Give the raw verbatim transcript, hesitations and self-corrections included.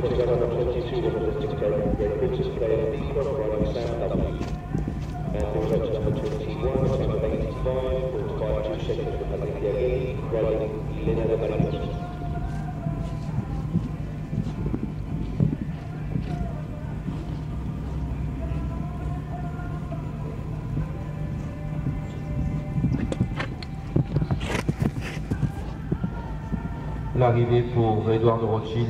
together number twenty-two was a listing program, Great British player D Cross riding Sam W. And also number twenty-one, number eighty-five, forty-five, two seconds for Paddy Diaghi, riding Elena Marinus. L'arrivée pour Edouard de Rothschild.